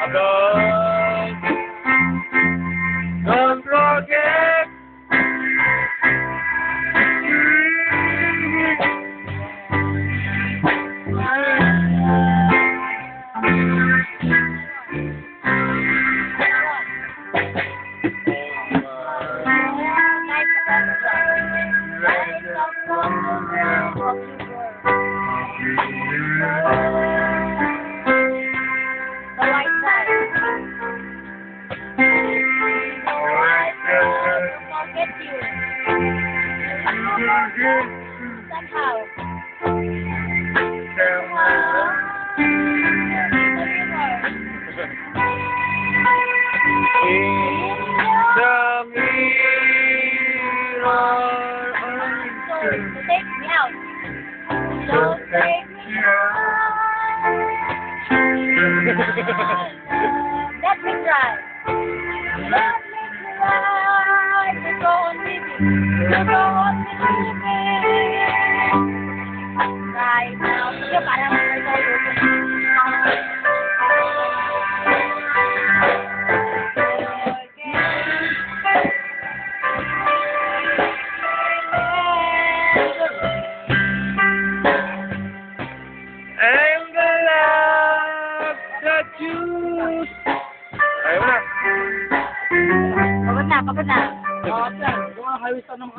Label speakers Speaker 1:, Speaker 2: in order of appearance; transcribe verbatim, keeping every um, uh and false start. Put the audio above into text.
Speaker 1: Don't, don't forget.
Speaker 2: The white side. Forget you. Somehow.
Speaker 1: The mirror.
Speaker 2: So, take me out. Don't take me out. Let me cry. Let me cry. To go on living. To go on living. Right now. Sige, parang
Speaker 1: I'm the love that you. Ayaw na.
Speaker 2: Kapag na, kapag na.
Speaker 3: Oh, yan. Yung mga highway sa